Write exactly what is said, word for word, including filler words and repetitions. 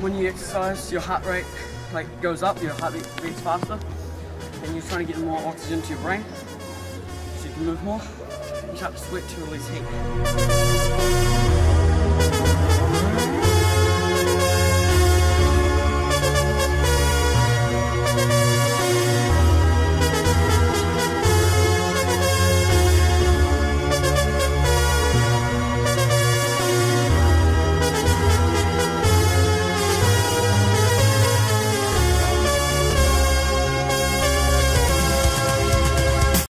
when you exercise, your heart rate like goes up, your heart beat beats faster, and you're trying to get more oxygen to your brain, so you can move more. You start to sweat to release heat.